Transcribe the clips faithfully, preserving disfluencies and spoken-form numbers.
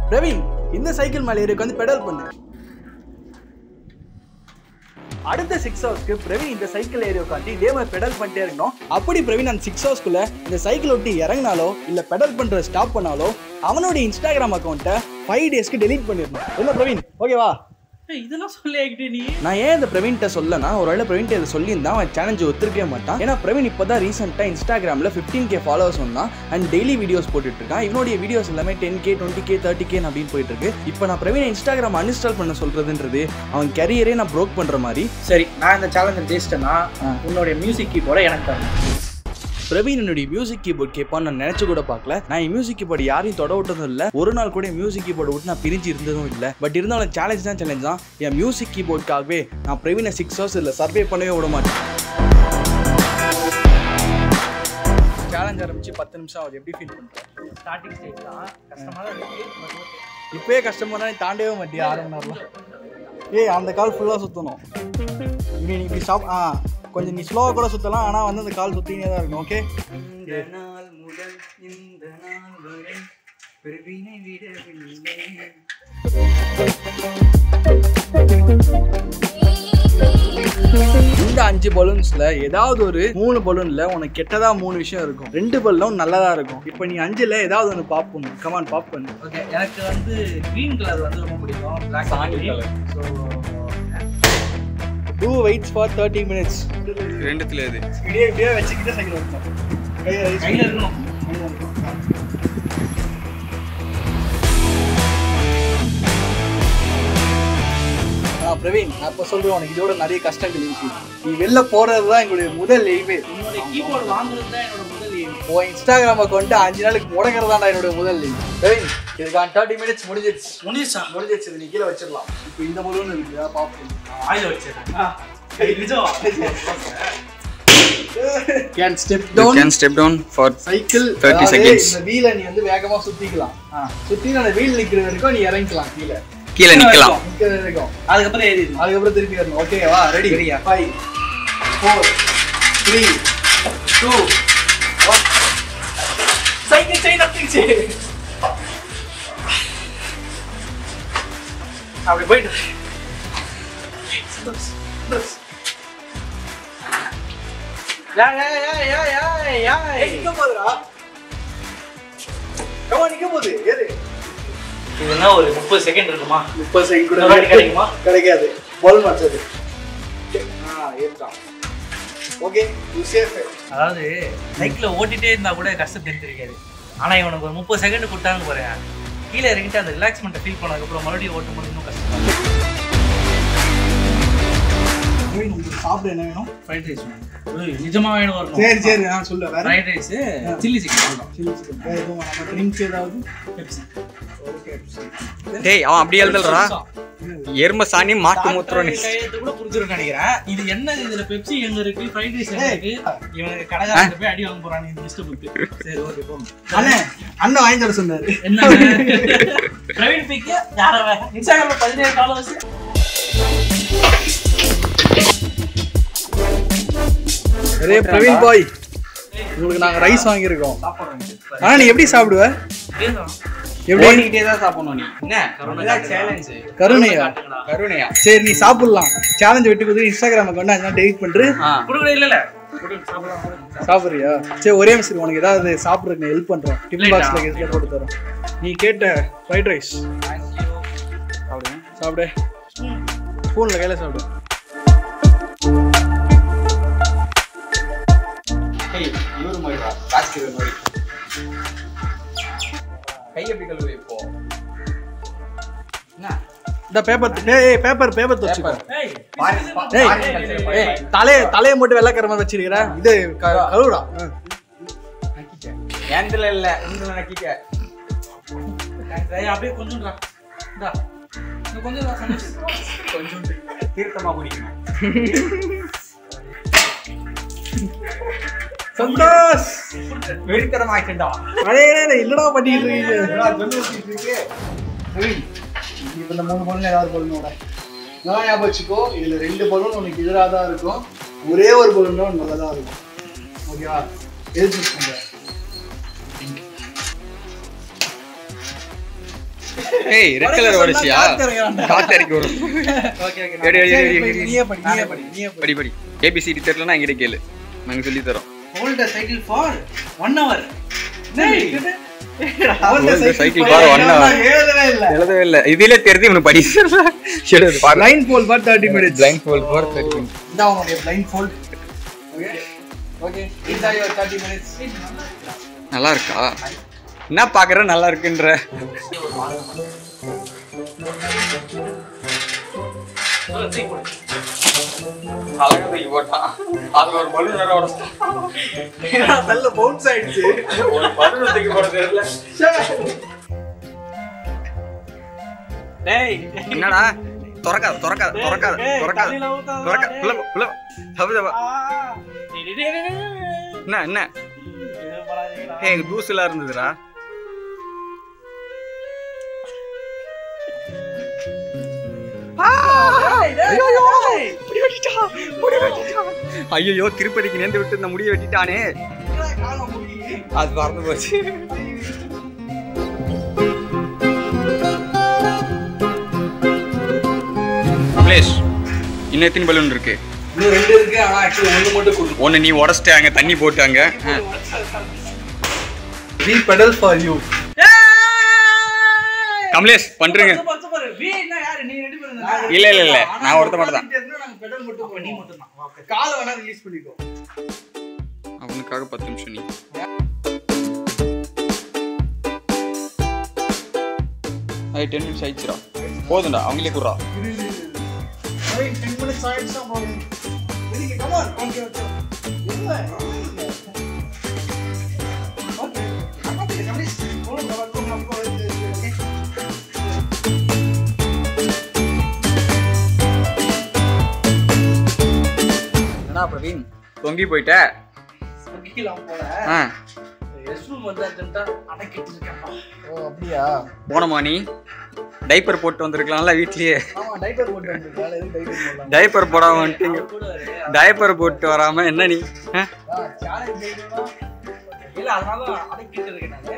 பிரவீன் இந்த சைக்கிள் மேலே ஏறி வந்து பெடல் பண்ணு. அடுத்த சிக்ஸ் ஹவர்ஸ்க்கு பிரவீன் இந்த சைக்கிள் ஏறி உட்காந்து இதே மாதிரி பெடல் பண்ணிட்டே இருக்கணும். அப்படி பிரவீன் அந்த சிக்ஸ் ஹவர்ஸ்க்குள்ள இந்த சைக்கிள் ஒட்டி இறங்கினாலோ இல்ல பெடல் பண்ற ஸ்டாப் பண்ணாலோ அவனோட இன்ஸ்டாகிராம் அக்கௌண்ட்டை ஃபைவ் டேஸ்க்கு டெலீட் பண்ணிடணும். என்ன பிரவீன் ஓகேவா? இதெல்லாம் சொல்லிக்கிட்டே நீ. நான் ஏன் இந்த பிரவீன்ட்ட சொல்லனா, ஒரு வேளை பிரவீன்ட்ட இதை சொல்லியிருந்தா அவன் சேலஞ்சு ஒத்துருக்கவே மாட்டான். ஏன்னா பிரவீன் இப்போதான் ரீசெண்டாக இன்ஸ்டாகிராமில் ஃபிஃப்டீன் கே ஃபாலோவர்ஸ் வந்தான் அண்ட் டெய்லி வீடியோஸ் போட்டுட்டு இருக்கான். இவனுடைய வீடியோஸ் எல்லாமே ten K twenty K thirty K அப்படின்னு போயிட்டு இருக்கு. இப்போ நான் பிரவீன் இன்ஸ்டாகிராம் அன்இன்ஸ்டால் பண்ண சொல்றதுன்றது அவன் கரியரே நான் ப்ரோக் பண்ற மாதிரி. சரி, நான் இந்த சேலஞ்சை ஜெயிச்சிட்டேன்னா உன்னுடைய மியூசிக் கீபோர்டை எனக்கு தரணும். பிரவீன் என்னுடைய மியூசிக் கீபோர்ட் கேட்பான்னு நான் நினைச்சு கூட பார்க்கல. நான் என் மியூசிக் கீபோர்டு யாரையும் தொட விட்டதும் இல்லை, ஒரு நாள் கூட மியூசிக் கீபோர்டு விட்டு நான் பிரிஞ்சு இருந்ததும் இல்லை. பட் இருந்தாலும் சேலஞ்ச் தான் சேலஞ்ச் தான். என் மியூசிக் கீபோர்டுக்காகவே நான் பிரவீனை சிக்ஸ் ஹவர்ஸ் இல்லை சர்வே பண்ணவே விட மாட்டேன். சேலஞ்ச் ஆரம்பிச்சு பத்து நிமிஷம் ஆகுது. எப்படி ஃபீல் பண்ணுறேன்? ஸ்டார்டிங் ஸ்டேஜ் தான் கஷ்டமாக தான் இருக்கு. இப்போயே கஷ்டமாக நீ தாண்டவே மாட்டியா ஆறு மணி நேரம்லாம்? ஏய் அந்த கால் ஃபுல்லாக சுற்றணும். நீ இப்படி ஸ்டாப் ஆ கொஞ்சம் நீ ஸ்லோவாக கூட சுற்றலாம், ஆனால் வந்து அந்த கால் சுற்றினே தான் இருக்கும். ஓகே. இந்த நாள் முதல் இந்த நாள் வரை பிரவீனை விடவில்லை. இந்த அஞ்சு பலூன்ஸ்ல ஏதாவது ஒரு மூணு பலூன்ல உனக்கு கெட்டதா மூணு விஷயம் இருக்கும், ரெண்டு பலூன் நல்லதா இருக்கும். இப்போ நீ அஞ்சுல ஏதாவது ஒன்று பாப் பண்ணு. கமான் பாப் பண்ணு. ஓகே, எனக்கு வந்து கிரீன் கலர் வந்து ரொம்ப பிடிக்கும். Black colour. So two weights for thirty minutes. ரெண்டுத்துல எது? இப்படியே இப்படியே வச்சுக்கிட்டே சைக்கிள் ஓட்டணும். கையில் இருக்கணும். பிரவீன் நான் இப்போ சொல்றேன், உனக்கு இதோட நிறைய கஷ்டங்கள் இருக்கு. நீ வெளில போறது தான் எங்களுடைய முதல் எய்மே. உன்னுடைய கீபோர்டு வாங்குறது தான் என்னோட முதல் எய்ம். உன் இன்ஸ்டாகிராம் அக்கௌண்ட் அஞ்சு நாளுக்கு முடக்கிறது தான் என்னோட முதல் எய்ம். பிரவீன் இதுக்கான தேர்ட்டி மினிட்ஸ் முடிஞ்சிருச்சு. முடிஞ்சிச்சா? முடிஞ்சிருச்சு. நீ கீழே வச்சிடலாம். இப்போ இந்த பலூன் இருக்கு, பார்ப்போம். ஆயில் வச்சிருக்கேன். Can step down. You can step down for cycle thirty seconds. இந்த வீலை நீ வந்து வேகமா சுத்திக்கலாம். சுத்தி அந்த வீல் நிக்கிற வரைக்கும் நீ இறங்கிக்கலாம். கீழே கீழே நிக்கலாம். நிக்கிற வரைக்கும் அதுக்கப்புறம் ஏறிடணும். அதுக்கப்புறம் திருப்பி வரணும். ஓகேவா? ரெடி? ரெடியா? Five four three two one. Cycle chain அடிச்சு அப்படி போயிட்டு யா யா யா யா யா யா எங்க போதுடா? கமா நிக்க போகுது. ஏறு. இதுனா ஒரு முப்பது செகண்ட் இருக்குமா? முப்பது செகண்ட் கூட கிடைக்குமா? கிடைக்காது. பால் மாச்சது. ஆ ஏறிட்டான். Okay you safe. அதாவது சைக்கிளை ஓட்டிகிட்டே இருந்தால் கூட கஷ்டம் தெரிஞ்சிருக்காது. ஆனால் இவனுக்கு ஒரு முப்பது செகண்ட் கொடுத்தாங்க போகிறேன், கீழே இறங்கிட்டு அந்த ரிலாக்ஸ்மெண்ட்டை ஃபீல் பண்ணதுக்கப்புறம் மறுபடியும் ஓட்டும் போது இன்னும் கஷ்டம். உங்களுக்கு சாப்பிட என்ன வேணும்? ஃப்ரைட் ரைஸ் வேணும். நிஜமாக வேணும் வரணும். சரி சரி நான் சொல்ல வேற. Fried rice chilli chicken. Chilli chicken வேறு எதுவும் நம்ம ட்ரிங்க்ஸ் ஏதாவது? பெப்சி. டேய் அவன் அப்படி எழுதலடா. எரும சாணி மாட்டு மூத்திரம் கையெழுத்து கூட புரிஞ்சிருன்னு நினைக்கிறேன். இது என்ன? இதுல பெப்சி எங்க இருக்கு, ஃப்ரைட் ரைஸ் எங்க இருக்கு? இவனுக்கு கடைக்காரங்க போய் அடி வாங்க போறாங்க இந்த லிஸ்ட் புக்கு. சரி ஓகே போங்க. அண்ணே அண்ணன் வாங்கி தர சொன்னாரு. என்ன பிரவீன் பிக் யார இன்ஸ்டாகிராம்ல பதினேழு ஃபாலோவர்ஸ். அரே பிரவீன் பாய், உங்களுக்கு நாங்க ரைஸ் வாங்கி இருக்கோம். ஆனா நீ எப்படி சாப்பிடுவ? எப்படி ஓடிக்கிட்டே தான் சாப்பிடணும். நீ என்ன கருணை சேலஞ்ச்? கருணையா? கருணையா? சரி நீ சாப்பிடலாம். சேலஞ்ச் விட்டு கொடுத்து இன்ஸ்டாகிராம் அக்கௌண்ட் அஞ்சு டெலிட் பண்று. குடுக்குற இல்ல இல்ல சாப்பிடுறியா? சரி ஒரே நிமிஷம், உனக்கு ஏதாவது சாப்பிட்றதுக்கு ஹெல்ப் பண்றோம். டிஃபன் பாக்ஸ்ல கேஸ்ல போட்டு தரோம். நீ கேட்ட ஃப்ரைட் ரைஸ் சாப்பிடு. சாப்பிடு. ஸ்பூன்ல கையில சாப்பிடு. ஏய் இவரு மாதிரிடா காஸ்கிற மாதிரி. கை எப்படி கழுவு இப்போ? என்ன இந்த பேப்பர் ஏய் பேப்பர் பேப்பர் தச்சுக்கோ. ஏய் ஏய் ஏய் தலைய தலைய மட்டும் வெள்ளக்கற மாதிரி வச்சிருக்கற. இது கழுவுடா. நக்கிக்க. ஏந்தில இல்ல இந்த நக்கிக்க. ஏய் அப்படியே கொஞ்சம்டா. இந்தா. இந்த கொஞ்சம் தான் சமைச்சு. கொஞ்சம் தீர்த்தமா குடிக்கணும். சந்தோஷ் வெறித்தனமா ஆயிட்டா. அடே இல்லடா பண்ணிட்டு இருக்கீங்க. சொல்லு வச்சிட்டு இருக்கே. ரவி இப்போ இந்த மூணு பலூன் ஏதாவது பலூனோட நான் ஞாபகம் வச்சுக்கோ. இதுல ரெண்டு பலூன் உனக்கு எதிராக தான் இருக்கும், ஒரே ஒரு பலூன் தான் நல்லதா இருக்கும். ஓகேவா? எது சூஸ் பண்ற? ஏய் ரெட் கலர் ஓடிச்சியா காத்து இறக்கி வரும் ஓகே ஓகே எடி எடி எடி நீயே படி நீயே படி நீயே படி படி ஏபிசிடி தெரியலனா என்கிட்ட கேளு நாங்க சொல்லி தரோம் hold the cycle for one hour டேய் hold the cycle for one hour எழுதவே இல்ல எழுதவே இல்ல இதுல தெரிஞ்சு இவனு படி எழுது பாரு blindfold for thirty minutes blindfold for thirty minutes இதான் உங்களுடைய பிளைண்ட் ஃபோல்ட் ஓகே ஓகே இந்தா your thirty minutes நல்லா இருக்கா என்ன பாக்குற நல்லா இருக்குன்ற அழகா தூக்கி போட்டான் அது ஒரு பலூன் வேற உடைச்சான் நல்ல பவுன்ஸ் ஆயிடுச்சு ஒரு பலூன் தூக்கி போட தெரியல டேய் என்னடா தொறக்காத தொறக்காத தொறக்காத தொறக்காத தொறக்க புள்ள புள்ள தப்பு தப்பு என்ன என்ன ஏய் தூசுலாம் இருந்ததுடா ஐயோ திருப்பதிக்கு நேர்ந்து விட்டு இந்த முடியை வெட்டிட்டானே அது பறந்து போச்சு கமலேஷ் இன்னும் எத்தனை பலூன் இருக்கு இன்னும் ரெண்டு இருக்கு ஆனா ஆக்சுவலி ஒன்னு மட்டும் கொடு ஒன்னு நீ உடைச்சிட்டாங்க தண்ணி போட்டாங்க we pedal for you Kamlesh பண்றீங்க சூப்பர் சூப்பர் வி என்ன யாரு நீ ரெடி பண்ணுங்க இல்ல இல்ல இல்ல நான் ஒருத்த மட்டும் தான் நாங்க பெடல் மட்டும் நீ மட்டும் தான் ஓகே காலை வேணா ரிலீஸ் பண்ணிக்கோ அவனுக்காக பத்து நிமிஷம் நீ ஐ ten minutes ஆயிடுச்சுடா போதும்டா அவங்களே குறா ஐ ten minutes ஆயிடுச்சா போதும் இதுக்கு கம் ஆன் ஓகே ஓகே இல்ல ஓகே அப்படி கமலேஷ் போடு நம்ம நம்ம ஓகே என்னடா பிரவீன் தொங்கி போயிட்ட கீழ போற ஆ ரெஸ்ட்ரூம் வந்து அர்ஜென்ட்டா அடக்கிட்டு இருக்கேன் ஓ அப்படியா போனமா நீ டைப்பர் போட்டு வந்திருக்கலாம்ல வீட்லயே ஆமா டைப்பர் போட்டு வந்திருக்கால எது டைப்பர் போடலாம் டைப்பர் போடாம வந்துட்டீங்க டைப்பர் போட்டு வராம என்ன நீ ஆ சேலஞ்ச் செய்யணும் இல்ல அதனால அடக்கிட்டு இருக்கேன் நானு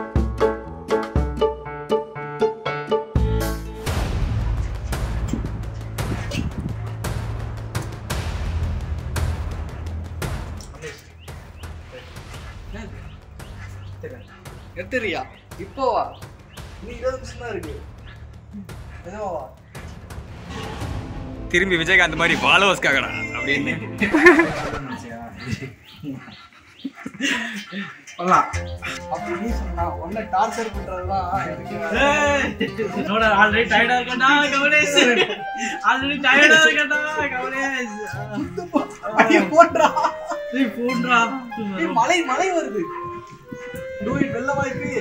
எத்தரியா இப்போ வா நீ இருபது நிமிஷம் தான் இருக்கு ஏதோ வா திரும்பி விஜயகாந்த் மாதிரி ஃபாலோவர்ஸ்க்காகடா அப்படின்னு சொல்லலாம் அப்படி நீ சொன்னா உன்னை டார்ச்சர் பண்றதுதான் எனக்கு என்னோட ஆல்ரெடி டயர்டா இருக்கேன்டா கமலேஷ் ஆல்ரெடி டயர்டா இருக்கேன்டா கமலேஷ் ஐயோ போடுறா நீ போடுறா ஏய் மலை மலை வருது டூ இட் வெல்ல வாய்ப்பு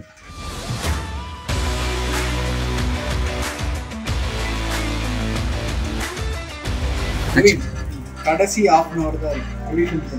கடைசி half an hour தான் இருக்கு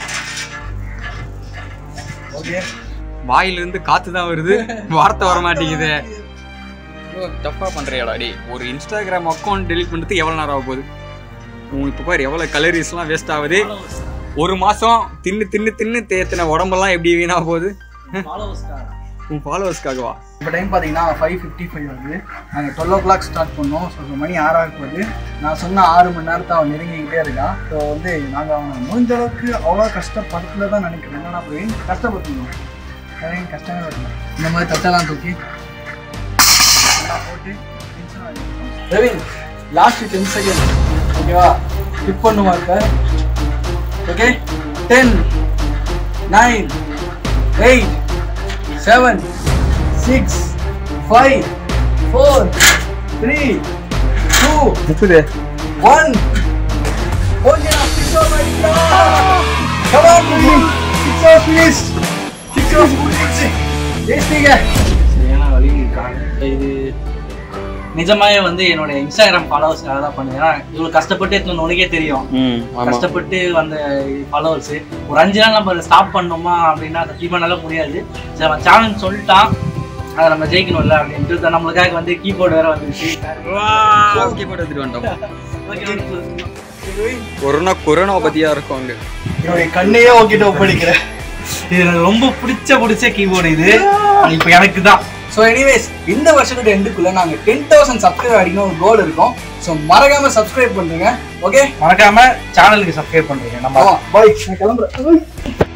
ஓகே வாயில இருந்து காத்து தான் வருது வார்த்தை வர மாட்டேங்குது தப்பா பண்றியாடா டேய் ஒரு இன்ஸ்டாகிராம் அக்கௌண்ட் டெலீட் பண்றதுக்கு எவ்வளவு நேரம் ஆக போகுது உன் இப்ப பாரு எவ்வளவு கலரிஸ் எல்லாம் வேஸ்ட் ஆகுது ஒரு மாசம் தின்னு தின்னு தின்னு தேத்தின உடம்பெல்லாம் எப்படி வீணா போகுது உன் ஃபாலோவர்ஸ்க்காகவா இப்போ டைம் பார்த்தீங்கன்னா ஃபைவ் ஃபிஃப்டி ஃபைவ் வருது நாங்கள் டுவெல் ஓ கிளாக் ஸ்டார்ட் பண்ணோம் ஸோ இப்போ மணி ஆறாக போகுது நான் சொன்ன ஆறு மணி நேரத்தை அவன் நெருங்கிக்கிட்டே இருக்கான் ஸோ வந்து நாங்கள் அவனை முடிஞ்ச அளவுக்கு அவ்வளோ கஷ்டப்படத்துல தான் நினைக்கிறேன் என்னன்னா போய் கஷ்டப்பட்டுருந்தோம் நிறைய கஷ்டமே வரணும் இந்த மாதிரி தட்டெல்லாம் தூக்கி போட்டு ரவீன் லாஸ்ட் டென் செகண்ட் ஓகேவா ஸ்கிப் பண்ணுவா இருக்க okay ten nine eight seven, six, five, four, three, two, one. Okay, now six off right now. Come on, please. Six off, please. Six off, please. Yes, நீங்க. சரியான வலி இது நிஜமாவே வந்து என்னோட இன்ஸ்டாகிராம் ஃபாலோவர்ஸ்க்காக தான் பண்ணேன். ஏன்னா இவ்வளவு கஷ்டப்பட்டு எடுத்து உனக்கே தெரியும். கஷ்டப்பட்டு வந்த ஃபாலோவர்ஸ் ஒரு அஞ்சு நாள் நம்ம ஸ்டாப் பண்ணோமா அப்படின்னா சத்தியமா நல்லா முடியாது. சரி அவன் சேலஞ்ச் சொல்லிட்டான் அதை நம்ம ஜெயிக்கணும்ல அப்படின்ட்டு நம்மளுக்காக வந்து கீபோர்டு வேற வந்துருச்சு. கீபோர்டு எடுத்துட்டு வந்தோம். கொரோனா கொரோனா பத்தியா இருக்கும் அங்க. என்னுடைய கண்ணையே உங்ககிட்ட ஒப்படைக்கிறேன். இது எனக்கு ரொம்ப பிடிச்ச பிடிச்ச கீபோர்டு இது. இப்போ எனக்கு தான் ஸோ எனிவேஸ் இந்த வருஷத்தோட எண்டுக்குள்ள நாங்கள் டென் தௌசண்ட் சப்ஸ்கிரைப் அடிக்கணும் ஒரு கோல் இருக்கும். ஸோ மறக்காம சப்ஸ்கிரைப் பண்ணுங்க. ஓகே, மறக்காம சேனலுக்கு சப்ஸ்கிரைப் பண்றீங்க. நம்ம பாய், நான் கிளம்புறேன்.